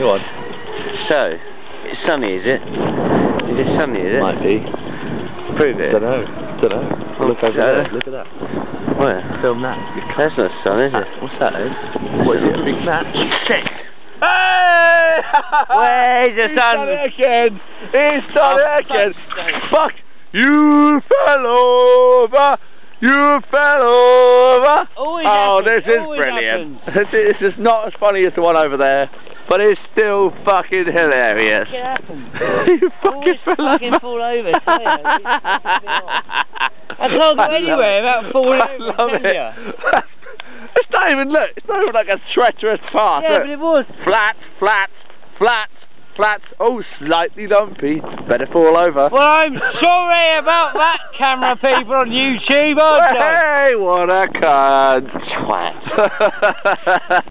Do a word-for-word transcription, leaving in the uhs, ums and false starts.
Go on. So, it's sunny, is it? Is it sunny, is it? Might be. Prove it. Don't know. Don't know. Oh, Look over uh, there. Look at that. Where? Film that. That's not sun, is it? What's that, Ed? What is it? A big match? Shit! Hey! Where's the He's sun? done it again! He's done Oh, it again! fuck's Fuck! You fell over! You fell over! Always oh, happens, this is always brilliant. happens. This is not as funny as the one over there, but it's still fucking hilarious. It happens. you fucking Always fell fucking over. fall over. So yeah, I can't go I anywhere without falling I over. love I tell it. ya. It's not even, look, it's not even like a treacherous path. Yeah, look. but it was. Flat, flat, flat, flat. Oh, slightly lumpy. Better fall over. Well, I'm sorry about that, camera people on YouTube. aren't I? Hey, what a cunt. Twat.